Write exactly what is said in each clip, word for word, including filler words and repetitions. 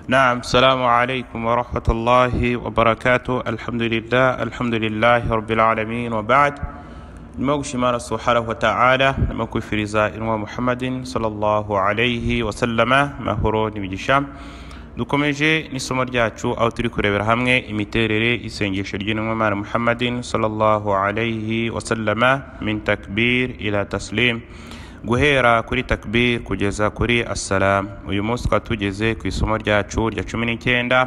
نعم السلام عليكم ورحمة الله وبركاته. الحمد لله الحمد لله رب العالمين وبعد. الموشي مانا سبحانه وتعالى لما كفرزا إنوا محمد صلى الله عليه وسلم مهورو نبجشام dukomeje n'isomo ryacu aho turi kurebera hamwe imiterere isengesho ry'intumwa Imana Muhammadin sallallahu alayhi wa sallama min takbir ila taslim, guhera kuri takbir kugeza kuri assalam. Uyu munsi twatugeze ku isomo ryacu rya cumi n'icyenda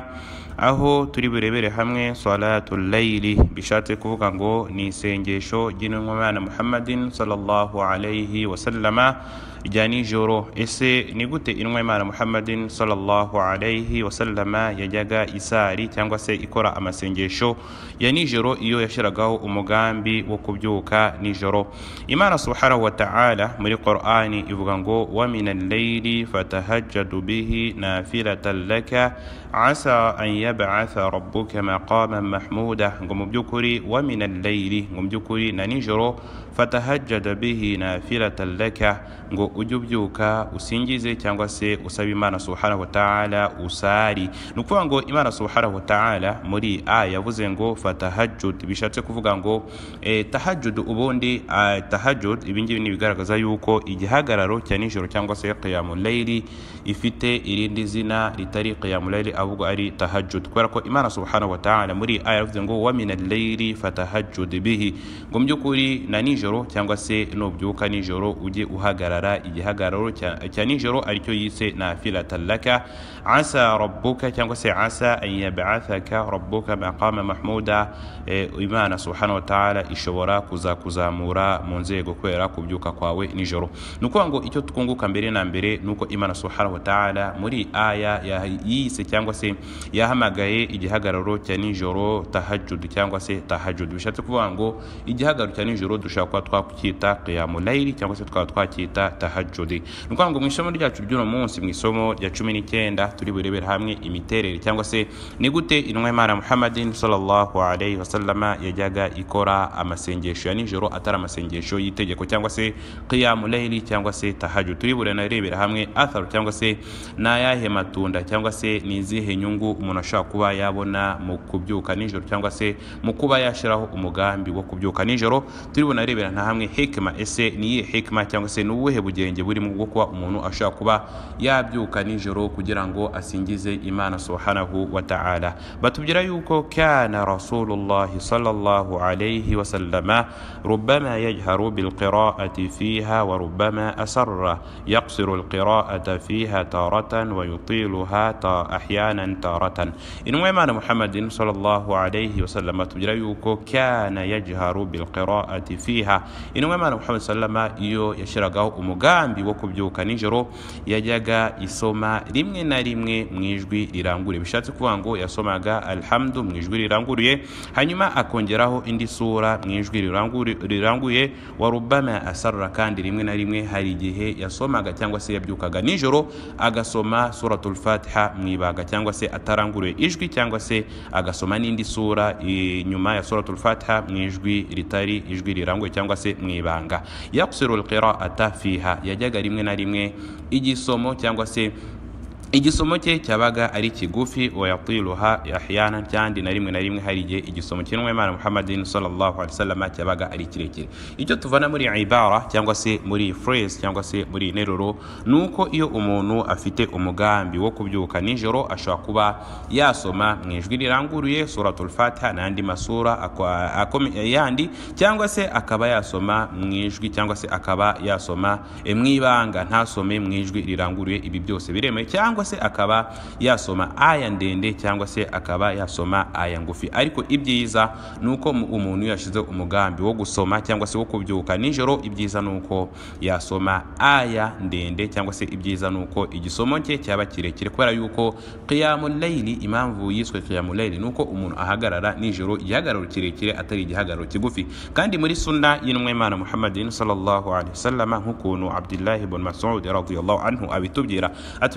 aho turi burebere hamwe salatul layli, bishatse kuvuga ngo ni isengesho ry'intumwa Imana Muhammadin sallallahu alayhi wa sallama rya nijoro. Ese ni gute intumwa Imana Muhammadin sallallahu alayhi wa sallama yajyaga isari cyangwa se ikora amasengesho ya nijoro iyo yashiragaho umugambi wo kubyuka nijoro? Imana subhanahu wa ta'ala muri Qur'ani ivuga ngo wa minal layli fatahajjadu bihi nafilatan laka asa an yab'atha rabbuka maqaman mahmuda, ngo mu byukuri wa minal layli, ngo mu byukuri na nijoro, fatahajjada bihi nafilatan laka, ngo ujye ubyuka usingize cyangwa se usaba Imana subhanahu wa ta'ala usari. Nukuvuga ngo Imana subhanahu wa ta'ala muri aya yavuze ngo fatahajjud, bishatse kuvuga ngo eh, tahajjud. Ubundi uh, tahajjud ibingibi ni bigaragaza yuko igihagararo cya nijoro cyangwa se qiyamul layli ifite irindi zina ritari qiyamul layli, ahubwo ari tahajjud, kubera ko Imana subhanahu wa ta'ala muri aya yavuze ngo wa minal layli fatahajjud bihi, ngo mu byukuri na nijoro cyangwa se nubyuka nijoro ujye uhagarara igihagararo cya nijoro, aricyo yise nafilatan laka asa rabbuka cyangwa se asa an yab'athaka rabbuka maqama mahmuda. E, Imana subhanahu wa ta'ala ishobora kuzakuzamura mu nzego kwera kubyuka kwawe nijoro. Nuko ngo icyo twunguka mbere na mbere nuko Imana subhanahu wa ta'ala muri aya yise cyangwa se yahamagaye igihagararo cya nijoro tahajjud cyangwa se tahajjud. Bishatse kuvuga ngo igihagararo cya nijoro dushaka kwa twakwita qiyamul layli cyangwa se twaba twakwita tahajjud. Nuko ngo mu isomo ryacu ry'uno munsi, mu isomo rya cumi n'icyenda, turi burebera hamwe imiterere cyangwa se ni gute intumwa Imana Muhammadin sallallahu alayhi wa sallama yajyaga ikora amasengesho ya nijoro atari amasengesho y'itegeko cyangwa se qiyamul layli cyangwa se tahajjud. Turi burebera hamwe athar cyangwa se nayahe matunda cyangwa se ni izihe nyungu umuntu ashaka kuba yabona mu kubyuka nijoro cyangwa se mu kuba yashiraho umugambi wo kubyuka nijoro. Turi bunarebera nta hamwe hikma, ese ni hikma cyangwa se nubuhe bugenge buri mu bwo kuba umuntu ashaka kuba yabyuka nijoro kugira ngo asingize Imana subhanahu wa ta'ala. Batubwira yuko kana rasulullah sallallahu alayhi wa sallama rubbama yajharu bil qira'ati fiha wa rubbama asarra yaqsiru al qira'ata fiha taratan wa yutiluha ta ahyanan taratan. Intumwa Imana Muhammadin sallallahu alayhi wa sallam batubwira yuko kana yajharu bil qira'ati fiha, intumwa Imana Muhammad sallama iyo yashiragaho umugambi wo kubyuka nijoro yajyaga isoma rimwe na rimwe mu ijwi riranguruye. Bishatse kuvuga ngo yasomaga alhamdu mu ijwi riranguruye, hanyuma akongeraho indi sura mu ijwi riranguye, wa rubbama asarra, kandi rimwe na rimwe hari igihe yasomaga cyangwa se yabyukaga nijoro agasoma suratul Fatiha mu ibanga cyangwa se ataranguruye ijwi, cyangwa se agasoma n'indi sura nyuma ya suratul Fatiha mu ijwi ritari ijwi riranguye cyangwa se mu ibanga. Yaqsiru al-qira'ata fiha, yajyaga rimwe na rimwe igisomo cyangwa se igisomo cye cyabaga ari kigufi, wa yatiluha ahyana, cyandi na rimwe na rimwe hari igihe igisomo cy'intumwa Imana Muhammadin sallallahu alaihi wasallam cyabaga ari kirekire. Icyo tuvana muri ibara cyangwa se muri phrase cyangwa se muri neruro nuko iyo umuntu afite umugambi wo kubyuka nijoro ashobora kuba yasoma mu ijwi riranguruye suratul Fatiha n'andi masura yandi, cyangwa se akaba yasoma mu ijwi cyangwa se akaba yasoma mu ibanga ntasome mu ijwi riranguruye. Ibi byose biremewe, cyangwa se akaba yasoma aya ndende cyangwa se akaba yasoma aya ngufi. Ariko ibyiza nuko umuntu yashize umugambi wo gusoma cyangwa se wo kubyuka nijoro, ibyiza nuko yasoma aya ndende cyangwa se ibyiza nuko igisomo cye cyaba kirekire, kubera yuko qiyamul layli, impamvu yiswe qiyamul layli nuko umuntu ahagarara nijoro igihagararo kirekire atari igihagararo kigufi. Kandi muri sunna y'intumwa Imana Muhammadin sallallahu alaihi wasallam, nk'ukuntu Abdullah ibn Mas'ud radiyallahu anhu abitubwira, atubwira yuko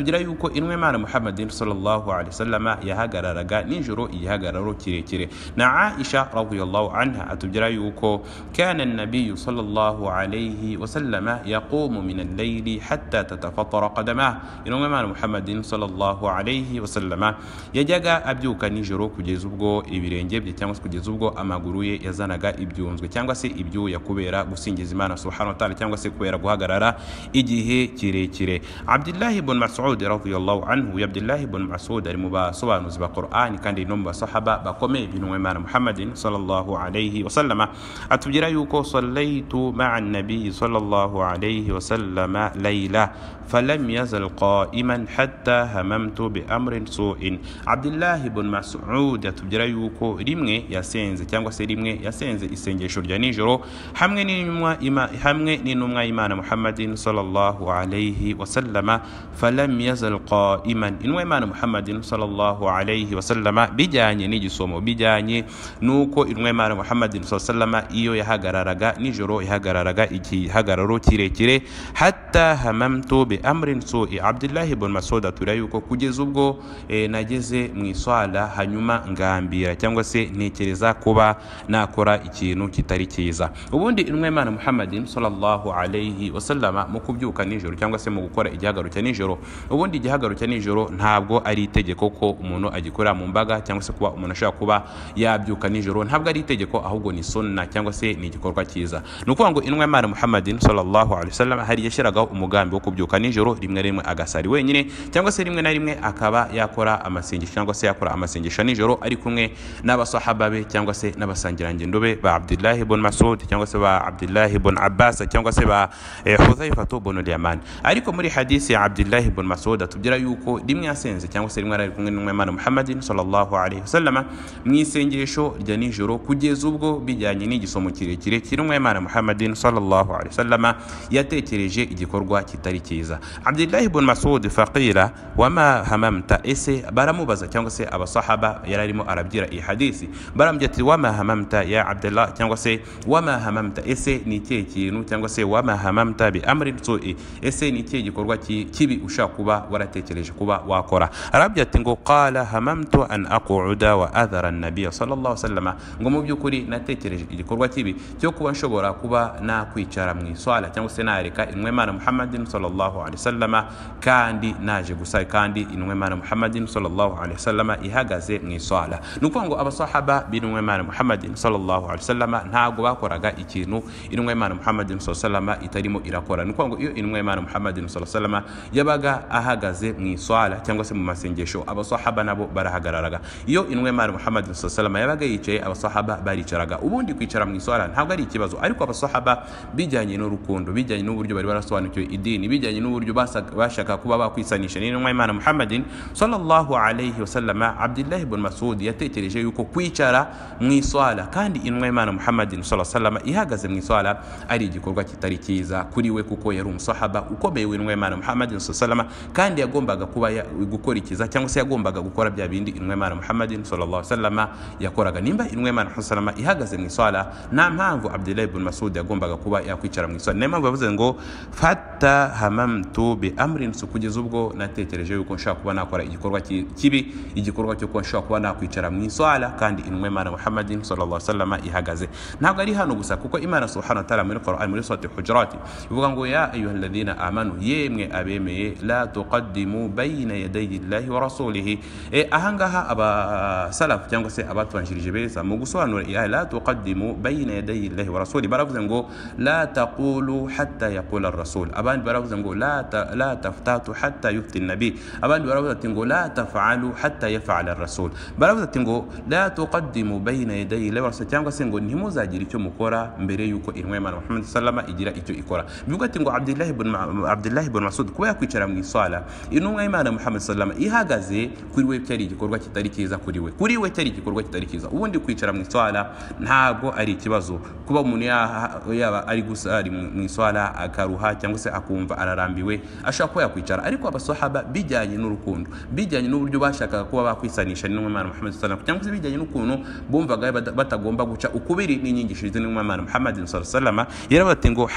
yuko inwe Imana Muhammadin sallallahu alaihi wasallama yahagararaga nijoro igihagararo kirekire. Na Aisha radhiyallahu anha atubwira yuko kana an-nabiy sallallahu alaihi wasallama yaqumu min al-layli hatta tatafattara qadamahu. Inwe Imana Muhammadin sallallahu alaihi wasallama yajyaga abyuka nijoro kugeza ubwo ibirenge bye cyangwa se kugeza ubwo amaguru ye yazanaga ibyunzwe cyangwa se ibyuya kubera gusingiza Imana subhanahu wa ta'ala cyangwa se kubera guhagarara igihe kirekire. Abdullah ibn Mas'ud radhiyallahu anhu, Abdullah ibn Mas'ud ari mu basobanuzi ba Qur'an kandi no mu basahaba bakomeye binwe Imana Muhammadin sallallahu alayhi wa sallama atubwira yuko sallaitu ma'a an-nabi sallallahu alayhi wa sallama layla falam yazal qa'iman hatta hamamtu bi amrin su'in. Abdullah ibn Mas'ud atubwira yuko rimwe yasenze cyangwa se rimwe yasenze isengesho rya nijoro hamwe n'intumwa ima hamwe n'intumwa Imana Muhammadin sallallahu alayhi wa sallama falam yazal qa'iman. Intumwa Imana Muhammadin sallallahu alayhi wa sallama bijyanye n'igisomo bijyanye nuko intumwa Imana Muhammadin sallallahu alayhi wa sallama iyo yahagararaga nijoro yahagararaga igihagararo kirekire hatta hamamtu bi amrin su'i. Abdullah ibn Mas'ud atura yuko kugeza ubwo e, nageze mu iswala hanyuma ngambira cyangwa se ntekereza kuba nakora ikintu kitari cyiza. Ubundi intumwa Imana Muhammadin sallallahu alayhi wa sallama mu kubyuka nijoro cyangwa se mu gukora igihagararo cya nijoro, ubundi igihagararo cya nijoro ntabwo ari itegeko ko umuntu agikora mu mbaga cyangwa se kuba umuntu ashaka kuba yabyuka nijoro, ntabwo ari itegeko ahubwo ni sunna cyangwa se ni igikorwa cyiza. Nuko ngo intumwa Imana Muhammadin sallallahu alayhi wa sallam hari yashiragaho umugambi wo kubyuka nijoro rimwe rimwe agasari wenyine cyangwa se rimwe na rimwe akaba yakora amasengesho cyangwa se yakora amasengesho nijoro ari kumwe n'abasahaba be cyangwa se n'abasangirangendo be ba Abdullah ibn Mas'ud cyangwa se ba Abdullah ibn Abbas cyangwa se ba eh, Hudhayfa ibn al-Yaman. Ariko muri hadisi ya Abdullah ibn Mas'ud atubwira yuko rimwe yasenze cyangwa se rimwe ari kumwe n'intumwa Imana Muhammadin sallallahu alayhi wa sallam mu isengesho rya nijoro kugeza ubwo bijyanye n'igisomo kirekire cy'intumwa Imana Muhammadin sallallahu alayhi wa sallam yatekereje igikorwa kitari cyiza. Abdullah ibn Mas'ud faqila wama hamamta, ese baramubaza cyangwa se abasahaba yararimo arabyira iyi hadisi barambye ati wama hamamta ya Abdullah cyangwa se wama hamamta, ese ni ikihe kintu cyangwa se wama hamamta bi amrin su'i, ese ni ikihe gikorwa kibi ushaka kuba waratekereje kuba wakora. Arabye ati ngo qala hamamtu an aquda wa adhara an-nabiy sallallahu alayhi wa sallam, ngo mu byukuri natekereje igikorwa kibi cyo kuba nshobora kuba nakwicara mu iswala cyangwa se nareka intumwa Imana Muhammadin sallallahu alayhi wa sallam kandi naje gusa kandi intumwa Imana Muhammadin sallallahu alayhi wa sallam ihagaze mu iswala. Nuko ngo abasahaba b'intumwa Imana Muhammadin sallallahu alayhi wa sallam ntago bakoraga ikintu intumwa Imana Muhammadin sallallahu alayhi wa sallam itarimo irakora. Nuko ngo iyo intumwa Imana Muhammadin sallallahu alayhi wa sallam yabaga ahagaze mu iswala cyangwa se mu masengesho abasahaba nabo barahagararaga. Iyo intumwa Imana Muhammadin sallallahu alayhi wa sallam yabaga yicaye abasahaba baricaraga. Ubundi kwicara mu iswala ntabwo ari ikibazo, ariko abasahaba bijyanye n'urukundo bijyanye n'uburyo bari barasobanukiwe idini bijyanye n'uburyo bashaka kuba bakwisanisha n'intumwa Imana Muhammadin sallallahu alayhi wa sallam, Abdullah ibn Mas'ud yatekereje yuko kwicara mu iswala kandi intumwa Imana Muhammadin sallallahu alayhi wa sallam ihagaze mu iswala ari igikorwa kitari cyiza kuri we, kuko yari umusahaba ukomeye w'intumwa Imana Muhammadin sallallahu alayhi wa sallam kandi yagombaga kuba gukora ikiza cyangwa se yagombaga gukora bya bindi intumwa Imana Muhammadin sallallahu alayhi wa sallam yakoraga. Nimba intumwa Imana sallallahu alayhi wa sallam ihagaze mu iswala, nta mpamvu Abdullah ibn Mas'ud yagombaga kuba yakwicara mu iswala. Niyo mpamvu bavuze ngo fatta hamamtu bi amrin su, kugeza ubwo natekereje yuko nshaka kuba nakora igikorwa kibi, igikorwa cyo kuba nshaka kuba nakwicara mu iswala kandi intumwa Imana Muhammadin sallallahu alayhi wa sallam ihagaze. Ntabwo ari hano gusa, kuko Imana subhanahu wa ta'ala muri Qur'an muri surati Hujurat ivuga ngo ya ayyuhalladhina amanu, yemwe abemeye, la tuqaddimu bayna yadayi Allahi wa rasulihi. E ahangaha aba salaf cyangwa se abatubanjirije beza mu gusobanura iya la tuqaddimu bayna yadayi Allahi wa rasulihi baravuze ngo la taqulu hatta yaqula ar-rasul, abandi baravuze ngo la ta, la taftatu hatta yufti an-nabi, abandi baravuze ati ngo la taf'alu hatta yaf'ala ar-rasul, baravuze ati ngo la tuqaddimu bayna yadayi Allahi wa rasulihi, cyangwa se ngo ntimuzagira icyo mukora mbere yuko intumwa Imana Muhammad sallallahu alayhi wa sallam igira icyo ikora. Bivuga ati ngo Abdullah ibn Abdullah ibn Mas'ud kuba yakwicara mu iswala intumwa Imana Muhammad sallallahu alayhi wa sallam ihagaze kuri we cyari igikorwa kitari cyiza kuri we kuri we cyari igikorwa kitari cyiza. Ubundi kwicara mu iswala ntago ari ikibazo, kuba umuntu yaba ari gusa ari mu iswala akaruha cyangwa se akumva ararambiwe ashaka ko yakwicara, ariko abasahaba bijyanye n'urukundo bijyanye n'uburyo bashakaga kuba bakwisanisha n'intumwa Imana Muhammad sallallahu alayhi wa sallam cyangwa se bijyanye n'ukuntu bumvaga batagomba guca ukubiri n'inyigisho z'intumwa Imana Muhammad sallallahu alayhi wa sallam, yarabati ngo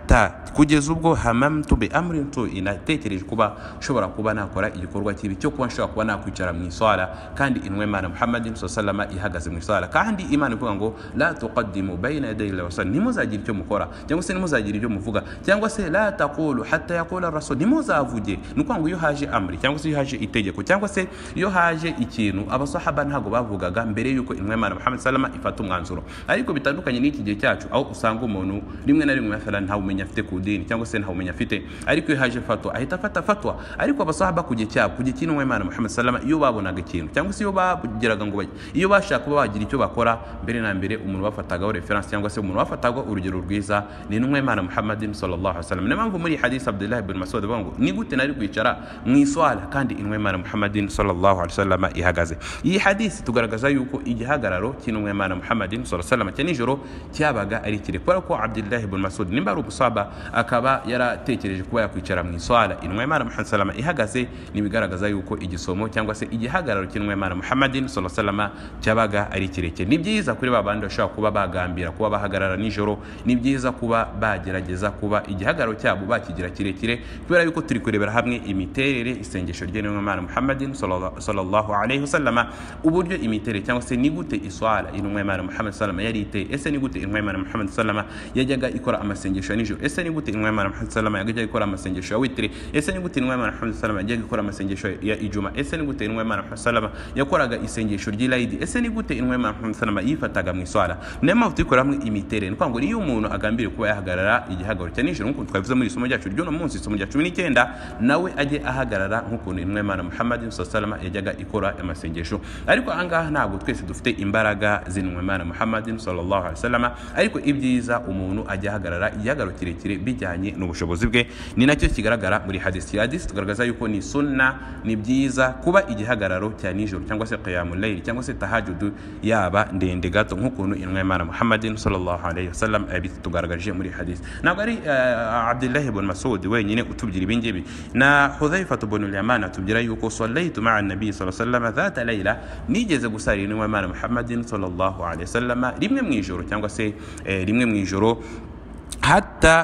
hatta kugeza ubwo hamamtu bi amrin tu inatekereje kuba shobora kuba nakora igikorwa kibi cyo kuba nshobora kuba nakwicara mu iswala kandi inwe Imana Muhammadin sallallahu alaihi ihagaze mu iswala kandi Imana ivuga ngo la tuqaddimu bayna yaday Allah wasallam nimuzagira icyo mukora cyangwa se nimuzagira ibyo muvuga cyangwa se la taqulu hatta yaqula ar-rasul nimuzavuge nuko ngo iyo haje amri cyangwa se iyo haje itegeko cyangwa se iyo haje ikintu abasahaba ntago bavugaga mbere yuko inwe Imana Muhammad sallallahu alaihi ifata umwanzuro ariko bitandukanye n'iki gihe cyacu aho usanga umuntu rimwe na rimwe mesela nta umenya afite ku dini cyangwa se nta umenya afite ariko iyo haje fatwa ahita afata fatwa ariko abasahaba ku gihe cyabo ku gihe cy'inwe Imana Muhammad sallallahu alaihi iyo babonaga ikintu cyangwa se iyo bagiraga ngo iyo bashaka kuba bagira icyo bakora mbere na mbere umuntu bafatagaho reference cyangwa se umuntu bafatagaho urugero rwiza ni inwe Imana Muhammadin sallallahu alaihi wasallam niyo muri hadith Abdullah ibn Mas'ud avuga ngo ni gute nari kwicara mu iswala kandi inwe Imana Muhammadin sallallahu alaihi wasallam ihagaze iyi hadith tugaragaza yuko igihagararo cy'inwe Imana Muhammadin sallallahu alaihi wasallam cyanijoro cyabaga ari kire kubera ko Abdullah ibn Mas'ud nimba ari umusaba akaba yaratekereje kuba yakwicara mu iswala inwe Imana Muhammad sallallahu alaihi wasallam ihagaze nibigaragaza yuko igisomo cyangwa se igihagararo cy'inwe Imana Muhammadin sallallahu alaihi wasallam cyabaga ari kireke ni byiza kuri babandi bashaka kuba bagambira kuba bahagarara nijoro ni byiza kuba bagerageza kuba igihagararo cyabo bakigira kirekire kubera yuko turi kurebera hamwe imiterere isengesho ry'inwe Imana Muhammadin sallallahu alaihi wasallam uburyo imiterere cyangwa se ni gute iswala inwe Imana Muhammad sallallahu alaihi wasallam yari ese ni gute inwe Imana Muhammad sallallahu alaihi wasallam yajyaga ikora amasengesho nijoro ese ni gute inwe Imana Muhammad sallallahu alaihi wasallam yajyaga ikora amasengesho ya witri ese ni gute inwe Imana Muhammad sallallahu alaihi wasallam yajyaga ikora amasengesho ya ijuma ese ni gute inwe Imana Muhammad sallallahu alaihi wasallam yakoraga isengesho ry'Eid ese ni gute inwe Imana Muhammad sallallahu alaihi wasallam yifataga mu iswala nema utikora hamwe imiterere nko ngo iyo umuntu agambiriye kuba yahagarara igihagararo cyanijoro nko twavuze muri isomo ryacu ryo no munsi isomo rya cumi n'icyenda nawe ajye ahagarara nk'ukuntu inwe Imana Muhammad sallallahu alaihi wasallam yajyaga ikora amasengesho ariko angaha ntabwo twese dufite imbaraga z'inwe Imana Muhammad sallallahu alaihi wasallam ariko ibyiza umuntu ajya ahagarara igihagararo kirekire bijyanye n'ubushobozi bwe ni nacyo kigaragara muri hadith hadith tugaragaza yuko ni sunna ni byiza kuba igihagararo cya nijoro cyangwa se qiyamul layl cyangwa se tahajjud yaba ndende gato nk'ukuntu inwe Imana Muhammadin sallallahu alaihi wasallam abitugaragaje muri hadith ntabwo ari Abdullah ibn Mas'ud wenyine utubyira ibingibi na Hudhayfa ibn al-Yaman atubwira yuko sallaytu ma'a an-nabi sallallahu alaihi wasallam dhata layla nigeze gusara inwe Imana Muhammadin sallallahu alaihi wasallam rimwe mu ijoro cyangwa se rimwe mu ijoro حتى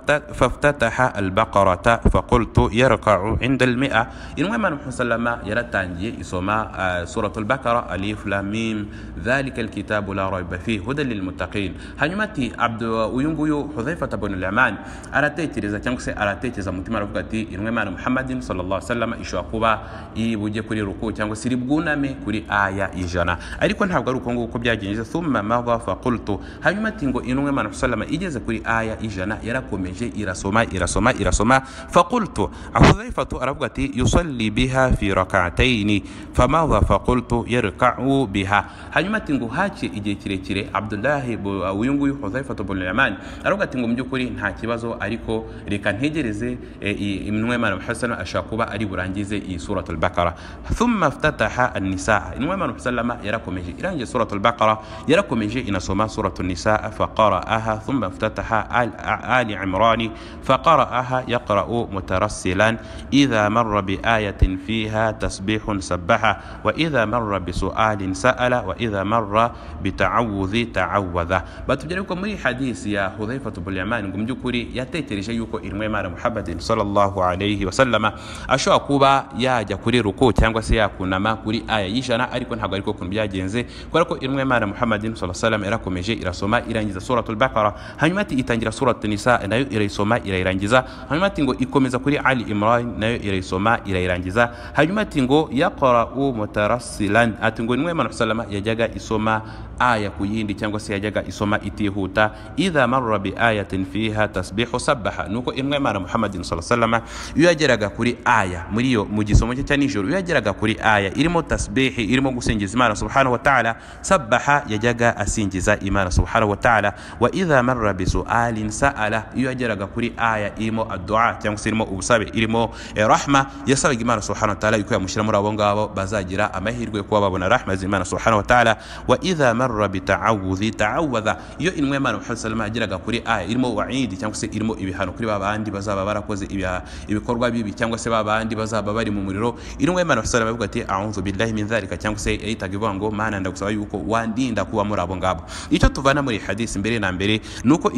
فافتتح البقرة فقلت يركع عند المئة إنما من حسلم يرتانجي اسمها سورة البقرة ألف لام ميم ذلك الكتاب لا ريب فيه هدى للمتقين هنيمتي عبد وينغيو حذيفة بن اليمان أراتيتيزا كانكسي أراتيتيزا متما رفقتي إنما محمد صلى الله عليه وسلم إشواكوبا يبوجي كوري ركوع cyangwa se ribwuname kuri aya ijana ariko ntabwo ari uko nguko byagenze thumma madha faqultu hanyumati ngo inwe man sallama igeze kuri aya ijana yarakomeje irasoma irasoma irasoma faqultu Hudhaifatu aravuga ati yusalli biha fi rak'atayn famadha faqultu yarka'u biha hanyumati ngo hace igihe kirekire Abdullah uyunguyu Hudhaifatu ibn al-Yaman aravuga ati ngo mbyukuri nta kibazo ariko reka ntegereze inwe man Hasan ashakuba ari burangize iyi suratul Baqara thumma iftataha an-nisaa inwe man sallama yarakomeje irangiye suratul Baqara yarakomeje inasoma suratul nisaa faqara'aha thumma iftataha آل عمران فقرأها يقرأ مترسلا إذا مر بآية فيها تسبيح سبح وإذا مر بسؤال سأل وإذا مر بتعوذ تعوذ باتجريكم من حديث يا حذيفة بن اليمان قم جكوري يتيتري شيوكو إرمي مار محمد صلى الله عليه وسلم أشو أكوبا يا جكوري ركوع تانغوا سيكون ما كوري آية يشانا أريكون حقاريكو كن بيا جنزي كوركو إرمي مار محمد صلى الله عليه وسلم إراكو مجي إراسوما إرانجز سورة البقرة هنماتي إتنجر سورة النساء nayo iraisoma irairangiza hanyuma tingo ikomeza kuri Ali Imran nayo iraisoma irairangiza hanyuma tingo yaqra'u mutarassilan atingo nimwe man sallama yajaga isoma aya kuyindi cyangwa se yajaga isoma itihuta idha marra bi ayatin fiha tasbihu sabbaha nuko imwe man Muhammadin sallallahu alaihi wasallam yageraga kuri aya muri yo mu gisomo cya nijoro yageraga kuri aya irimo tasbihi irimo gusingiza Imana subhanahu wa ta'ala sabbaha yajaga asingiza Imana subhanahu wa ta'ala wa idha marra bi su'alin sa'ala yageraga kuri aya irimo addu'a cyangwa se irimo ubusabe irimo rahma yasabaga Imana subhanahu wa ta'ala yuko yamushira muri abo ngabo bazagira amahirwe kuba babona rahma z'Imana subhanahu wa ta'ala wa idha marra bi ta'awudhi ta'awadha iyo inwe Imana Muhammad sallallahu alaihi wasallam kuri aya irimo wa'idi cyangwa se irimo ibihano kuri babandi bazaba barakoze ibikorwa bibi cyangwa se babandi bazaba bari mu muriro inwe Imana sallallahu alaihi wasallam avuga ati a'udhu billahi min dhalika cyangwa se yitagivuga ngo mana ndagusaba yuko wandinda kuba muri abo ngabo icyo tuvana muri hadisi mbere na mbere nuko igisomo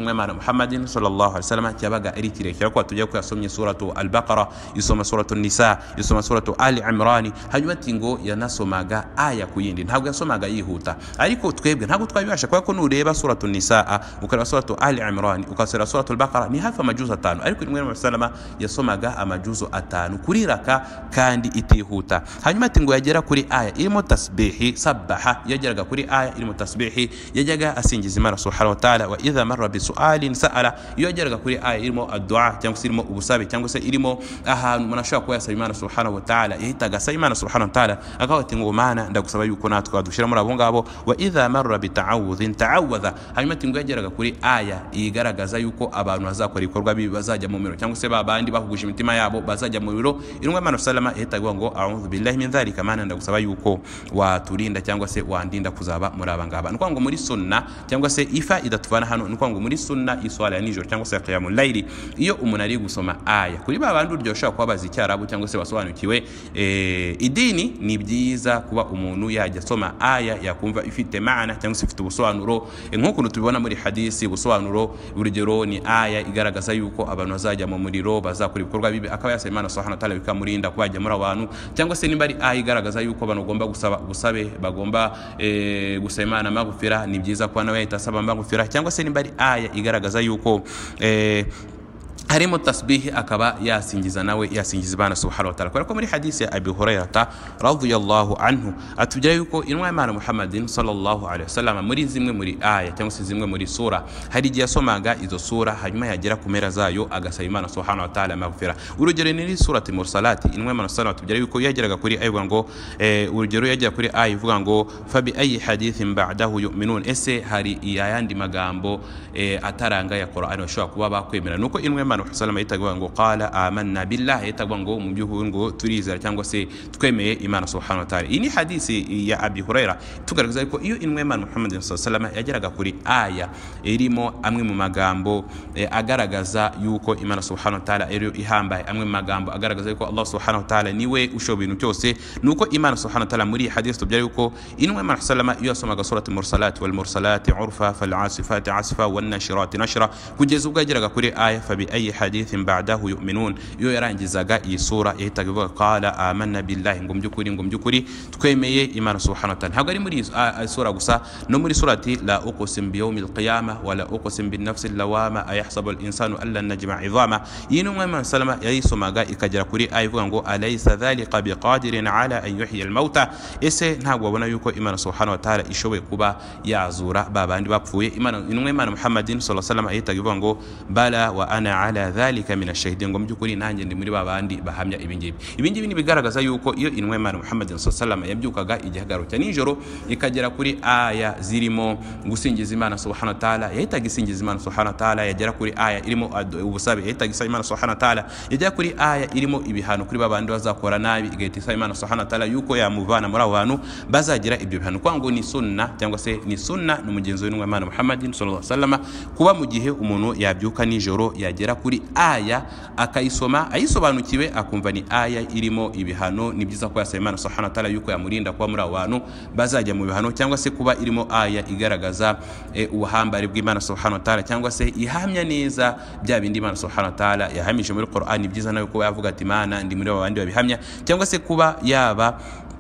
inwe mana Muhammadin sallallahu alaihi wasallam cyabaga ari kirekire ko tujya kuyasomye suratu al-Baqara isoma suratu Nisa isoma suratu Ali Imran hanyuma tingo yanasomaga aya kuyindi ntabwo yasomaga yihuta ariko twebwe ntabwo twabibasha kwa ko nureba suratu Nisa ukara suratu Ali Imran ukasera suratu al-Baqara ni hafi amajuzu atanu ariko inwe mana sallama yasomaga amajuzu atanu kuri raka kandi itihuta hanyuma tingo yagera kuri aya irimo tasbihi sabaha yageraga kuri aya irimo tasbihi yajyaga asingiza Imana subhanahu wa ta'ala wa idha marra bi su'alin sa'ala yageraga kuri aya irimo addu'a cyangwa se irimo ubusabe cyangwa se irimo ahantu munashaka ko yasaba Imana subhanahu wa ta'ala yahitaga sa Imana subhanahu wa ta'ala akawati ngo Mana ndagusaba yuko natwe dushira muri abo ngabo wa idha marra bi ta'awudhin ta'awadha hanyuma tingo yageraga kuri aya igaragaza yuko abantu bazakora ibikorwa bibi bazajya mu miro cyangwa se babandi bahuguje imitima yabo bazajya mu miro inwe Imana sallama yahitaga ngo a'udhu billahi min dhalika Mana ndagusaba yuko waturinda cyangwa se wandinda kuzaba muri abangaba nko ngo muri sunna cyangwa se ifa idatuvana hano nko ngo muri sunna iswala ya nijoro cyangwa se qiyamul layli iyo umuntu ari gusoma aya kuri babandi uryoshaka kwabaza icyarabu cyangwa se basobanukiwe eh idini ni byiza kuba umuntu yajya soma aya yakumva ifite maana cyangwa se ifite ubusobanuro nk'uko tubibona muri hadisi ubusobanuro urugero ni aya igaragaza yuko abantu bazajya mu muriro bazakora ibikorwa bibi akaba yasaba Imana subhanahu wa ta'ala bikamurinda kubajya muri abantu cyangwa se nimba ari aya igaragaza yuko abantu bagomba gusaba ubusabe bagomba eh gusaba Imana magufira ni byiza kwa nawe itasaba magufira cyangwa se nimba ari aya igaragaza yuko eh harimo tasbihi akaba yasingiza nawe yasingiza Imana subhanahu wa ta'ala kwa muri hadisi ya Abi Hurairah radhiyallahu anhu atujya yuko inwa Imana Muhammadin sallallahu alaihi wasallam muri zimwe muri aya cyangwa se zimwe muri sura hari igihe yasomaga izo sura hanyuma yagera ku mera zayo agasaba Imana subhanahu wa ta'ala magufira urugero ni surati mursalati inwa Imana sallallahu atujya yuko yageraga kuri ayivuga ngo eh urugero yagera kuri aya ivuga ngo fa bi ayi hadithin ba'dahu yu'minun ese hari iyandi magambo eh ataranga ya Qur'an bashobora kuba bakwemera nuko inwa Imana sallallahu yitagwa ngo qala amanna billahi yitagwa ngo mu byuhu ngo turizera cyangwa se twemeye Imana subhanahu wa ta'ala ini hadisi ya Abi Hurairah tugaragaza ko iyo inwe Imana Muhammad sallallahu alaihi wasallam yageraga kuri aya irimo amwe mu magambo eh, agaragaza yuko Imana subhanahu wa ta'ala ero ihambaye amwe mu magambo agaragaza yuko Allah subhanahu wa ta'ala niwe ushoboye ibintu cyose nuko Imana subhanahu wa ta'ala muri hadisi tubyari yuko inwe Imana sallallahu alaihi wasallam iyo asomaga surati mursalat wal mursalati urfa fal asifati asfa wan nashirati nashra kugeza ubwo yageraga kuri aya fa bi ayi hadithin ba'dahu yu'minun iyo yarangizaga iyi sura yahitaga ivuga qala amanna billahi ngo mbyukuri ngo mbyukuri twemeye Imana subhanahu wa ta'ala ntabwo ari muri sura gusa no muri surati la uqsim bi yawmil qiyamah wala uqsim bin nafsil lawama ayahsabu al insanu alla najma' idhama yinu Imana sallama yayisomaga ikagera kuri aya ivuga ngo alaysa dhalika biqadirin ala an yuhyi al mauta ese ntabwo babona yuko Imana subhanahu wa ta'ala ishoboye kuba yazura babandi bapfuye Imana inwe Imana Muhammadin sallallahu alaihi wasallam yahitaga ivuga ngo bala wa ana ala dhalika min ash-shahidin ngo mbyukuri nanjye ndi muri babandi bahamya ibingibi ibingibi ni bigaragaza yuko iyo inwe Imana Muhammad sallallahu alaihi wasallam yabyukaga igihagaro cya nijoro ikagera kuri aya zirimo gusingiza Imana subhanahu wa ta'ala yahitaga isingiza Imana subhanahu wa ta'ala yagera kuri aya irimo ubusabe yahitaga isaba Imana subhanahu wa ta'ala yagera kuri aya irimo ibihano kuri babandi bazakora nabi igahita isaba Imana subhanahu wa ta'ala yuko yamuvana muri abo bantu bazagira ibyo bihano kwango ni sunna cyangwa se ni sunna n'umugenzo w'inwe Imana Muhammad sallallahu alaihi wasallam kuba mu gihe umuntu yabyuka nijoro yagera kuri aya akayisoma ayisobanukiwe akumva ni aya irimo ibihano ni byiza ko yasaba Imana subhanahu wa ta'ala yuko yamurinda kuba muri abantu bazajya mu bihano cyangwa se kuba irimo aya igaragaza e, ubuhambare bw'Imana subhanahu wa ta'ala cyangwa se ihamya neza bya bindi Imana subhanahu wa ta'ala yahamije muri Qur'an ni byiza nayo kuba yavuga ati Imana ndi muri abandi babihamya cyangwa se kuba yaba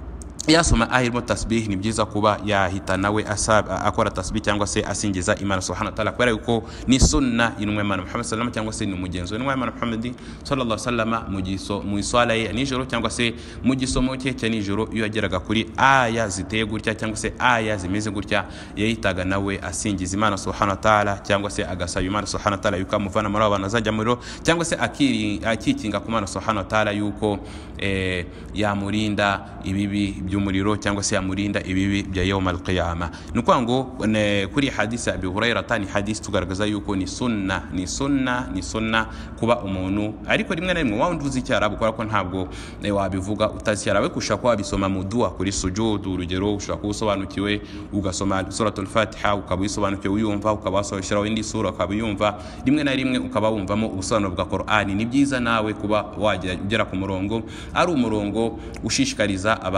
yasoma ahirimo tasbih ni byiza kuba yahita nawe asaba akora tasbih cyangwa se asingiza Imana subhanahu wa ta'ala kubera yuko ni sunna inwe Imana Muhammad sallallahu cyangwa se ni umugenzo inwe Imana Muhammad sallallahu sallama mu giso mu iswala ye nijoro cyangwa se mu gisomo cye cya nijoro iyo yageraga kuri aya ziteye gutya cyangwa se aya zimeze gutya yahitaga nawe asingiza Imana subhanahu wa ta'ala cyangwa se agasaba Imana subhanahu wa ta'ala yuko amuvana muri abantu azajya muri cyangwa se akiri akikinga ku Imana subhanahu wa ta'ala yuko eh, yamurinda ibibi by'umuriro cyangwa se yamurinda ibibi bya yawmal qiyama nuko ngo kuri hadisi ya Abi Hurairah tani hadisi tugaragaza yuko ni sunna ni sunna ni sunna kuba umuntu ariko rimwe na rimwe wawunduza icyarabu kubera ko ntabwo wabivuga utazicyarawe kushaka wabisoma mu dua kuri sujud urugero ushaka kusobanukiwe ugasoma suratul Fatiha ukabisobanukiwe uyumva ukabashyiraho indi sura ukabiyumva rimwe na rimwe ukaba wumvamo ubusobanuro bwa Qur'ani ni byiza nawe kuba wagera ugera ku murongo ari umurongo ushishikariza abantu kuba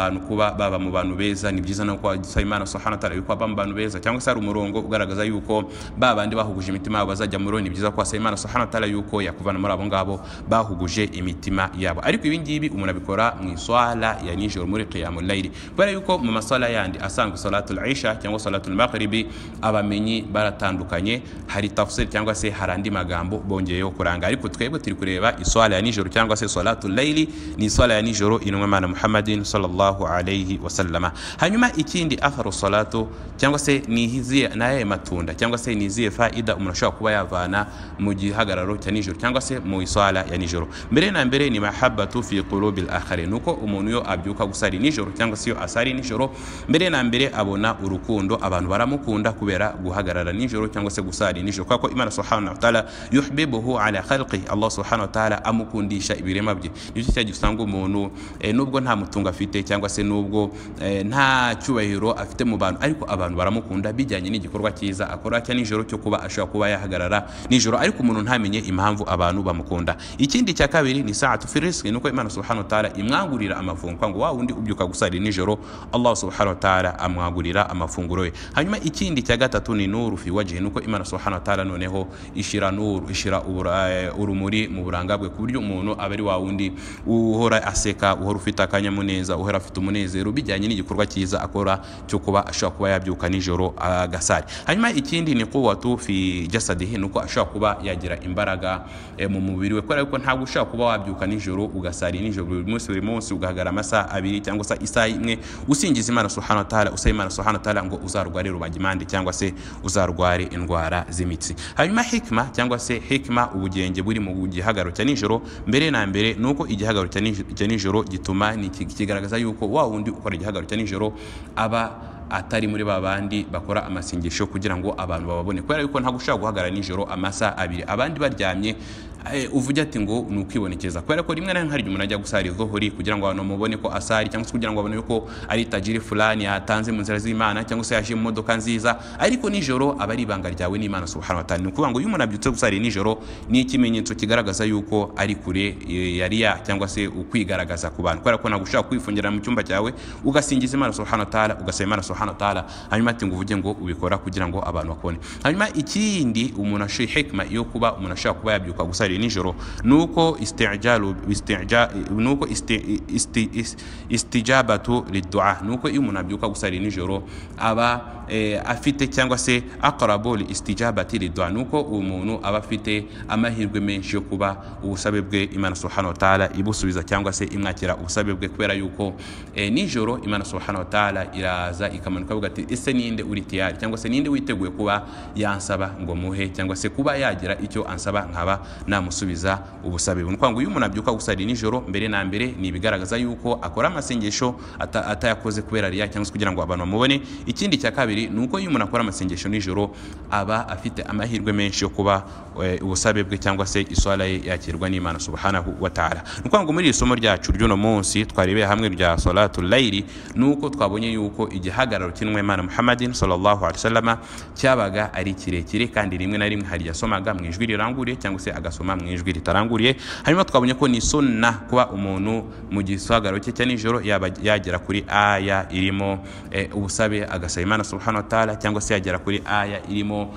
kuba baba mu bantu beza, ni byiza no kwa Imana subhanahu wa ta'ala yuko aba mu bantu beza, cyangwa se ari umurongo ugaragaza yuko babandi bahuguje imitima yabo bazajya muri ni byiza kwa Imana subhanahu wa ta'ala yuko yakuvana muri abo ngabo bahuguje imitima yabo. Ariko ibi ngibi umuntu abikora mu iswala ya nijoro muri qiyamul layl, kubera yuko mu masala yandi asanzwe salatul isha cyangwa salatul maghribi abamenyi baratandukanye, hari tafsir cyangwa se harandi magambo bongeyeho kuranga. Ariko twebwe turi kureba iswala ya nijoro cyangwa se salatul layl, ni iswala ya nijoro inwe mana Muhammadin sallallahu alayhi wasallama. Hanyuma ikindi atharu salatu cyangwa se nihiziye naye matunda cyangwa se niziye faida umuntu ashobora kuba yavana mu gihagararo cya nijoro cyangwa se mu iswala ya nijoro. Mbere na mbere ni mahabbatu fi qulubil akharin, nuko umuntu yo abyuka gusari nijoro cyangwa se yo asari nijoro, mbere na mbere abona urukundo, abantu baramukunda kubera guhagarara nijoro cyangwa se gusari nijoro, kuko Imana subhanahu wa ta'ala yuhibbuhu ala khalqi, Allah subhanahu wa ta'ala amukundisha ibirema bye. Nicyo cyagiye usanga umuntu e, nubwo nta mutunga afite cyangwa se nubwo e, nta cyubahiro afite mu bantu, ariko abantu baramukunda bijyanye n'igikorwa cyiza akora cya nijoro cyo kuba ashobora kuba yahagarara nijoro, ariko umuntu ntamenye impamvu abantu bamukunda. Ikindi cya kabiri ni saatu fi rizqi, nuko Imana subhanahu wa ta'ala imwangurira amafunguro, ngo wa wundi ubyuka gusari nijoro Allah subhanahu wa ta'ala amwagurira amafunguro ye. Hanyuma ikindi cya gatatu ni nuru fi wajhi, nuko Imana subhanahu wa ta'ala noneho ishira nuru, ishira urumuri mu buranga bwe, ku buryo umuntu aba ari wa wundi uhora aseka, uhora ufite akanyamuneza, uhora afite umunezero bijyanye n'igikorwa cyiza akora cyo kuba ashobora kuba yabyuka nijoro agasari. Hanyuma ikindi ni quwwatu fi jasadihi, nuko ashobora kuba yagira imbaraga e, mu mubiri we, kubera yuko ntabwo ushobora kuba wabyuka nijoro ugasari nijoro buri munsi buri munsi ugahagara amasaha abiri cyangwa se isaha imwe usingiza Imana subhanahu wa ta'ala, usaba Imana subhanahu wa ta'ala ngo uzarware rubagimande cyangwa se uzarware indwara z'imitsi. Hanyuma hikma cyangwa se hikma, ubugenge buri mu gihagararo cya nijoro, mbere na mbere nuko igihagararo cya nijoro gituma ni kigaragaza yuko wa wundi ukora igihagararo cya nijoro aba atari muri babandi bakora amasengesho kugira ngo abantu bababone, kubera yuko ntabwo ushaka guhagarara nijoro amasaha abiri abandi baryamye uvuge ati ngo ni ukwibonekeza, kubera ko rimwe na rimwe hari umuntu ajya gusara izuhuri kugira ngo abantu mubone ko asari, cyangwa se kugira ngo babone ko ari tajiri fulani yatanze mu nzira z'Imana cyangwa se yaje mu modoka nziza, ariko nijoro aba ari ibanga ryawe n'Imana subhanahu wa ta'ala. Ni ukuvuga ngo iyo umuntu abyutse gusara nijoro ni ikimenyetso kigaragaza yuko ari kure yari ya cyangwa se ukwigaragaza ku bantu, kubera ko ntabwo ushaka kwifungira mu cyumba cyawe ugasingiza Imana subhanahu wa ta'ala, ugasaba Imana subhanahu wa ta'ala, hanyuma ati ngo uvuge ngo ubikora kugira ngo abantu bakone. Hanyuma ikindi umuntu ashaka hikma yo kuba umuntu ashaka kuba yabyuka gusara nijoro, nuko istijalu istija nuko isti, isti, isti, istijabatu lidua, nuko iyo umuntu abyuka gusara nijoro aba e, afite cyangwa se aqrabu li istijabati lidua, nuko umuntu aba afite amahirwe menshi yo kuba ubusabe bwe Imana subhanahu wa ta'ala ibusubiza cyangwa se imwakira ubusabe bwe, kubera yuko e, nijoro Imana subhanahu wa ta'ala iraza ikamanuka avuga ati ese ninde uri tiyari cyangwa se ninde witeguye kuba yansaba ngo muhe cyangwa se kuba yagira icyo ansaba nkaba namusubiza ubusabe. Nuko ngo uyu umuntu abyuka gusara nijoro mbere na mbere ni bigaragaza yuko akora amasengesho atayakoze kubera riya cyangwa se kugira ngo abantu bamubone. Ikindi cya kabiri nuko uyu umuntu akora amasengesho nijoro aba afite amahirwe menshi yo kuba e, ubusabe bwe cyangwa se iswala ye yakirwa n'Imana subhanahu wa ta'ala. Nuko ngo muri isomo ryacu ry'uno munsi twarebeye hamwe rya salatul layli, nuko twabonye yuko igihagararo kinwe Imana Muhammadin sallallahu alaihi wasallam cyabaga ari kirekire, kandi rimwe na rimwe hari yasomaga mu ijwi riranguriye cyangwa se agasoma mu ijwi ritaranguriye. Hanyuma twabonye ko ni sunna kuba umuntu mu gisagaro cye cya nijoro yagera kuri aya irimo e, ubusabe agasaba Imana subhanahu wa ta'ala, cyangwa se yagera kuri aya irimo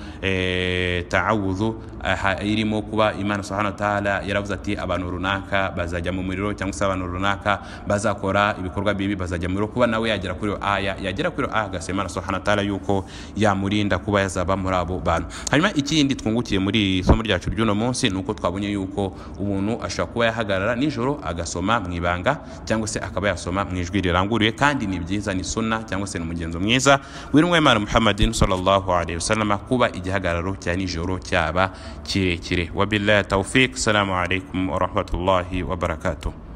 e, ta'awudhu irimo kuba Imana subhanahu wa ta'ala yaravuze ati abantu runaka bazajya mu muriro cyangwa se abantu runaka bazakora ibikorwa bibi bazajya mu muriro, kuba nawe yagera kuri aya yagera kuri aya agasaba Imana subhanahu wa ta'ala yuko yamurinda kuba yazaba muri abo bantu. Hanyuma ikindi twungukiye muri isomo ryacu ry'uno munsi nuko twabonye yuko umuntu ashobora kuba yahagarara nijoro agasoma mu ibanga cyangwa se akaba yasoma mu ijwi riranguriye, kandi ni byiza, ni sunna cyangwa se ni umugenzo mwiza w'intumwa y'Imana Muhammadin sallallahu alaihi wasallam kuba igihagararo cya nijoro cyaba kirekire. Wabillahi tawfiq. Assalamu alaikum wa rahmatullahi wa barakatuh.